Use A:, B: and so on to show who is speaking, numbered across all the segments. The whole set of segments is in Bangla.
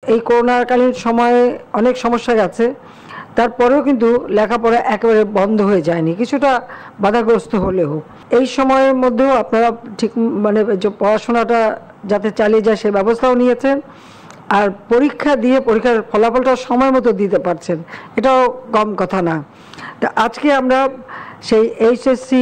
A: এই করোনাকালীন সময়ে অনেক সমস্যা গেছে, তারপরেও কিন্তু লেখাপড়া একেবারে বন্ধ হয়ে যায়নি, কিছুটা বাধাগ্রস্ত হলেও। এই সময়ের মধ্যেও আপনারা ঠিক মানে যে পড়াশোনাটা যাতে চালিয়ে যায় সে ব্যবস্থাও নিয়েছেন, আর পরীক্ষা দিয়ে পরীক্ষার ফলাফলটা সময় মতো দিতে পারছেন, এটাও কম কথা না। তা আজকে আমরা সেই HSC,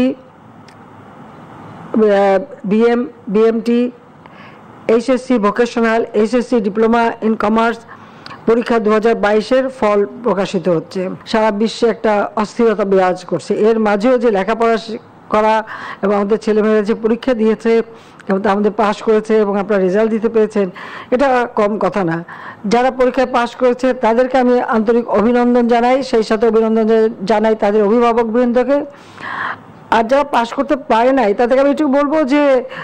A: BMT, HSC vocational, HSC diploma in commerce পরীক্ষা 2022-এর ফল প্রকাশিত হচ্ছে। সারা বিশ্বে একটা অস্থিরতা বিরাজ করছে। এর মাঝেও যে লেখাপড়া করা এবং আমাদের ছেলেমেয়েরা যে পরীক্ষা দিয়েছে এবং আমাদের পাশ করেছে এবং আপনারা রেজাল্ট দিতে পেরেছেন, এটা কম কথা না। যারা পরীক্ষায় পাশ করেছে তাদেরকে আমি আন্তরিক অভিনন্দন জানাই, সেই সাথে অভিনন্দন জানাই তাদের অভিভাবকবৃন্দকে। আর যারা পাশ করতে পারে নাই তাদেরকে আমি একটু বলবো যে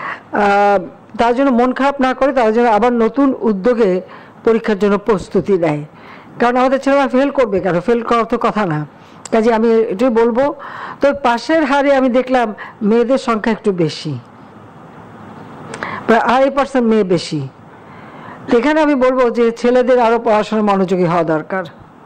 A: তার জন্য মন খারাপ না করে তারা যেন আবার নতুন উদ্যোগে পরীক্ষার জন্য প্রস্তুতি নেয়, কারণ আমাদের ছেলেরা ফেল করবে কেন, ফেল করার তো কথা না। কাজে আমি এটাই বলবো। তো পাশের হারে আমি দেখলাম মেয়েদের সংখ্যা একটু বেশি, প্রায় 2.5% মেয়ে বেশি। এখানে আমি বলবো যে ছেলেদের আরও পড়াশোনায় মনোযোগী হওয়া দরকার।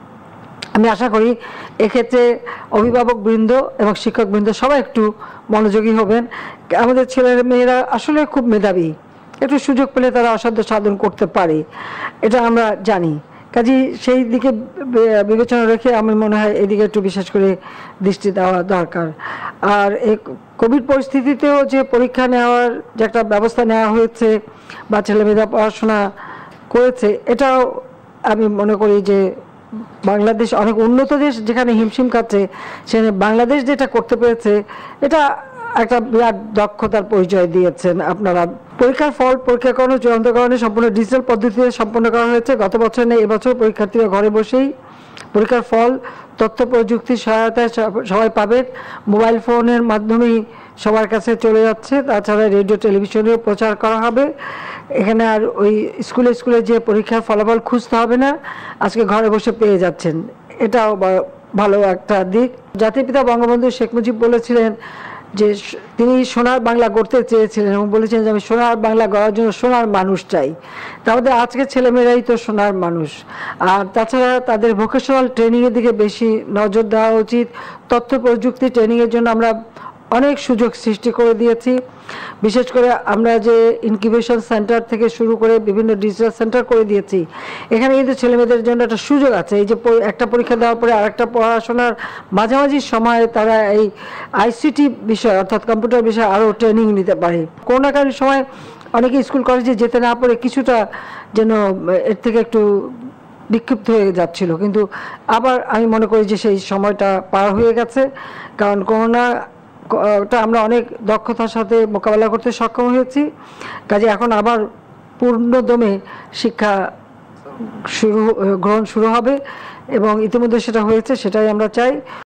A: আমি আশা করি এক্ষেত্রে অভিভাবকবৃন্দ এবং শিক্ষকবৃন্দ সবাই একটু মনোযোগী হবেন। আমাদের ছেলের মেয়েরা আসলে খুব মেধাবী, একটু সুযোগ পেলে তারা অসাধ্য সাধন করতে পারে, এটা আমরা জানি। কাজেই সেই দিকে বিবেচনা রেখে আমার মনে হয় এদিকে একটু বিশেষ করে দৃষ্টি দেওয়া দরকার। আর এই কোভিড পরিস্থিতিতেও যে পরীক্ষা নেওয়ার যে একটা ব্যবস্থা নেওয়া হয়েছে বা ছেলেমেয়েরা পড়াশোনা করেছে, এটাও আমি মনে করি যে বাংলাদেশ অনেক উন্নত দেশ, যেখানে হিমশিম খাচ্ছে সেখানে বাংলাদেশ যেটা করতে পেরেছে এটা একটা বিরাট দক্ষতার পরিচয় দিয়েছেন আপনারা। পরীক্ষার ফল পরীক্ষাকরণ চূড়ান্তকরণে সম্পূর্ণ ডিজিটাল পদ্ধতিতে সম্পন্ন করা হয়েছে। গত বছর নেই, এবছর পরীক্ষার্থীরা ঘরে বসেই পরীক্ষার ফল তথ্য প্রযুক্তির সহায়তায় সবাই পাবেন। মোবাইল ফোনের মাধ্যমেই সবার কাছে চলে যাচ্ছে, তাছাড়া রেডিও টেলিভিশনেও প্রচার করা হবে। এখানে আর ওই স্কুলে স্কুলে যে পরীক্ষার ফলাফল খুঁজতে হবে না, আজকে ঘরে বসে পেয়ে যাচ্ছেন, এটাও ভালো একটা দিক। জাতির পিতা বঙ্গবন্ধু শেখ মুজিব বলেছিলেন যে তিনি সোনার বাংলা গড়তে চেয়েছিলেন এবং বলেছেন যে আমি সোনার বাংলা গড়ার জন্য সোনার মানুষ চাই। তাহলে আজকের ছেলেমেয়েরাই তো সোনার মানুষ। আর তাছাড়া তাদের ভোকেশনাল ট্রেনিংয়ের দিকে বেশি নজর দেওয়া উচিত। তথ্য প্রযুক্তি ট্রেনিংয়ের জন্য আমরা অনেক সুযোগ সৃষ্টি করে দিয়েছি। বিশেষ করে আমরা যে ইনকিউবেশন সেন্টার থেকে শুরু করে বিভিন্ন ডিজিটাল সেন্টার করে দিয়েছি। এখানে কিন্তু ছেলেমেয়েদের জন্য একটা সুযোগ আছে, এই যে একটা পরীক্ষা দেওয়ার পরে আরেকটা পড়াশোনার মাঝামাঝি সময়ে তারা এই আইসিটি বিষয় অর্থাৎ কম্পিউটার বিষয়ে আরও ট্রেনিং নিতে পারে। করোনাকালীন সময় অনেকে স্কুল কলেজে যেতে না পারে কিছুটা যেন এর থেকে একটু বিক্ষিপ্ত হয়ে যাচ্ছিল, কিন্তু আবার আমি মনে করি যে সেই সময়টা পার হয়ে গেছে, কারণ করোনাটা আমরা অনেক দক্ষতার সাথে মোকাবেলা করতে সক্ষম হয়েছি। কাজে এখন আবার পূর্ণদমে শিক্ষা গ্রহণ শুরু হবে এবং ইতিমধ্যে সেটা হয়েছে, সেটাই আমরা চাই।